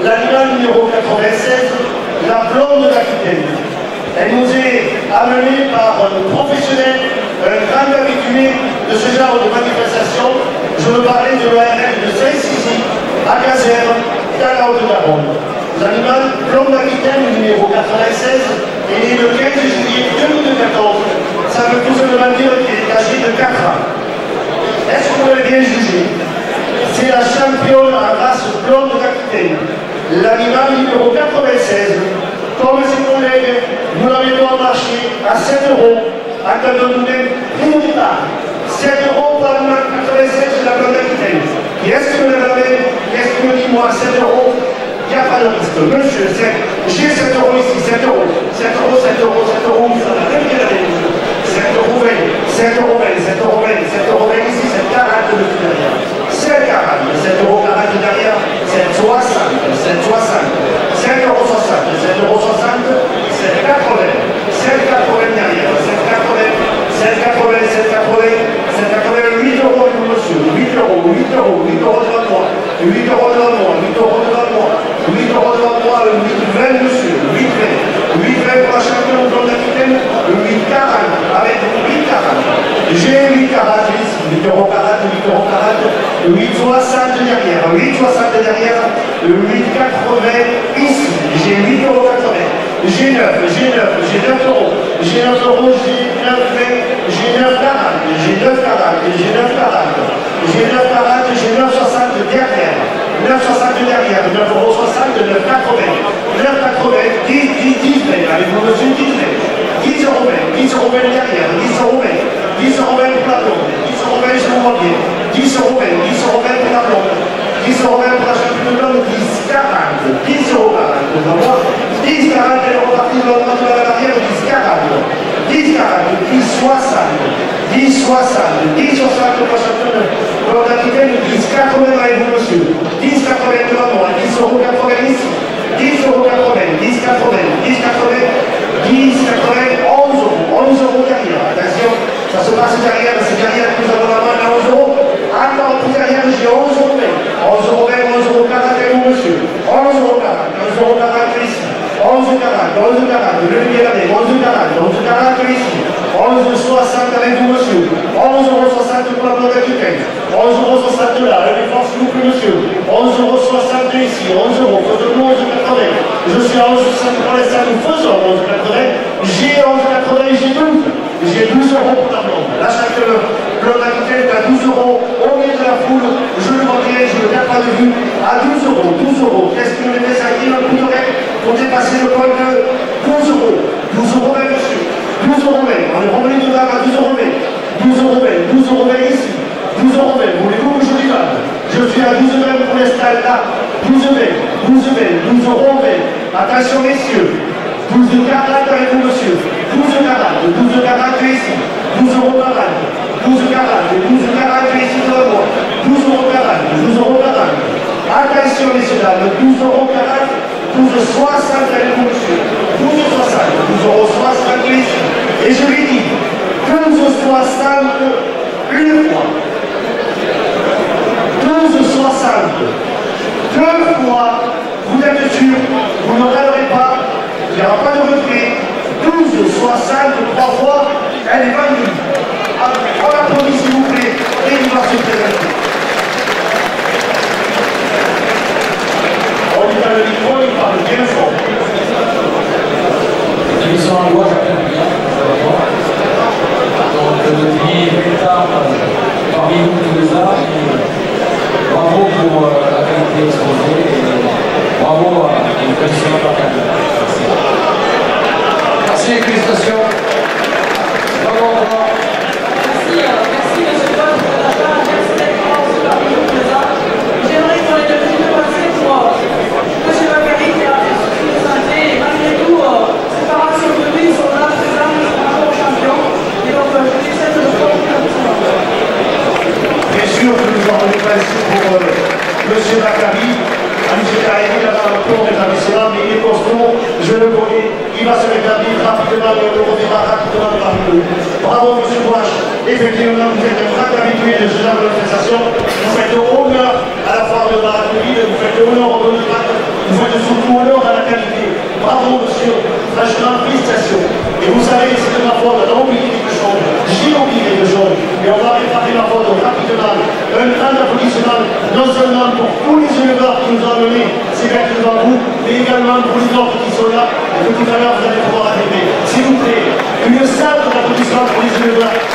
l'animal numéro 96, la blonde d'Aquitaine. Elle nous est amenée par un professionnel, un grand habitué de ce genre de manifestation. Je veux parler de l'ORL de Saint-Sizy, à Caserne, dans la Haute-Garonne. L'animal blonde d'Aquitaine, numéro 96, est né le 15 juillet 2014. Ça veut tout simplement dire qu'il est âgé de 4 ans. Est-ce que vous l'avez bien jugé? C'est la championne en race blonde d'Aquitaine. L'animal numéro 96. Comme ses collègues, nous l'avons marché à 7 €, à quand on nous met prix au départ. 7 € pour l'animal 96 de la blonde d'Aquitaine. Qui est-ce que vous l'avez? Qui est-ce que me dit moi 7 €? Il n'y a pas de risque. Monsieur, j'ai 7 € ici, 7 €. 7 €, 7 €, 7 €, ça va bien aller. 7 € 20, 7 € 20, 7 € 20, 7 € 20 ici, c'est 40 de derrière. 7 40, 7 € 40 derrière, 7 60, 7 60, 7 € 60, 7 € 60, 7 80, 7 80 derrière, 7 80, 7 80, 7 80, 7 80, 8 € pour monsieur, 8 €, 8 €, 8 € devant moi, 8 € devant moi, 8 € devant moi, 8 € devant moi, 8 20 monsieur, 8 20, 8 20 pour la championne blonde d'Aquitaine, 8 40, avec 8 40. J'ai 8 40 ici, 8 € 40, 8 € 40, 8 60 derrière, 8 60 derrière, 8 80 ici, j'ai 8 € 80. J'ai 9, j'ai 9, j'ai 9 €, j'ai 9 €, j'ai 9 20, j'ai 9 40, j'ai 9 40, j'ai 9 40, j'ai 9 40, j'ai 9 60 derrière, 9 60 derrière, 9 € 60, 9 80, 9 80, 10 20, avec mon monsieur 10 20, 10 € 20, 10 € 20 derrière, 10 € 20, 10 € 20 pour la blonde, 10 € 20 je vous vois bien, 10 € 20, 10 € 20 pour la blonde, 10 € 20 pour la championne blonde, 10 40, 10 € 40, on va voir, 10 40, elle est repartie dans la barrière, 10 40, 10 40, 10 60, 10 60, 10 60 pour la championne blonde d'Aquitaine, 10 80 avec vous monsieur, 10 80 devant moi, 10 € 80 ici, 10 € 80, 10 80, 10 80, 10 80, 11 € derrière, attention, ça se passe derrière, c'est derrière que nous avons la main à 11 €, encore plus derrière, j'ai 11 € 20, 11 € 20, 11 € 40 avec vous monsieur, 11 € 40, 11 € 40 ici, 11 40, 11 40, le milieu là, 11 40, 11 40 ici, 11 60 avec vous monsieur, 11 € 60 pour la blonde d'Aquitaine, 11 € 60 là, le défense s'il vous plaît monsieur, 11 € 60 ici, 11 €, faisons-nous 11 80, je suis à 11 60 pour l'instant, nous faisons 11 80, j'ai 11 80 et j'ai 12, j'ai 12 € pour la blonde, la championne blonde d'Aquitaine est à 12 € au milieu de la foule, je le vois bien, je ne le perds pas de vue, à 12 €, 12 €, qu'est-ce que nous les acquis, un coup d'oreille pour dépasser le col de 12 €, 12 € 20 monsieur, 12 € 20, on est revenu de là à 12 € 20, 12 € 20, 12 € 20 ici, 12 € 20, voulez-vous que je lui donne? Je suis à 12 € 20 pour l'instant là, 12 € 20, 12 € 20, 12 € 20, attention messieurs, 12 € 40 avec vous monsieur, 12 € 40, 12 € 40 ici, 12 € 40, 12 € 40, 12 € 40 ici devant moi, 12 € 40, 12 € 40, attention messieurs dames, 12 € 40, 12 € 60 avec vous monsieur, 12 € 60, 12 € 60 ici, et je lui dis, 12 € 60 une fois, 12 € 60 deux fois, vous êtes sûr, vous ne regarderez pas, il n'y aura pas de retrait, 12 € 60 trois fois, elle est vendue. On applaudit s'il vous plaît, et il va se présenter. On lui donne le micro, il parle bien fort. Ils sont en loi, j'appelle bien, donc depuis 20 ans, parmi nous tous les ans, bravo pour la qualité exposée et bravo à une question de la qualité. Merci les félicitations. Bravo, bravo. Merci monsieur Paul pour la part, merci d'être parmi nous présents. J'aimerais qu'on ait un petit peu passé pour monsieur Macari qui a fait souci de santé et malgré tout, ses parents sont venus, ils sont là présents, ils sont encore champions. Et donc je les souhaite le sport pour Bien sûr que nous avons des principes pour monsieur Macari. Monsieur Carré, il a dans le tour d'établissement, mais il est costaud, je le connais, il va se rétablir rapidement, le redémarre rapidement parmi nous. Bravo monsieur Bouache, effectivement vous êtes un grand habitué de ce genre de manifestation, vous faites honneur à la foire de Barateville, vous faites honneur au bon de vous faites surtout honneur à la qualité. Bravo, monsieur. Franchement, félicitations. Et vous savez, c'est de ma faute, on a oublié quelque chose. J'ai oublié quelque chose. Et on va réparer ma faute rapidement. Un grand applaudissement, non seulement pour tous les éleveurs qui nous ont amenés ces bêtes devant vous, mais également pour les autres qui sont là et que tout à l'heure vous allez pouvoir arriver. S'il vous plaît, une salle d'applaudissements pour les éleveurs.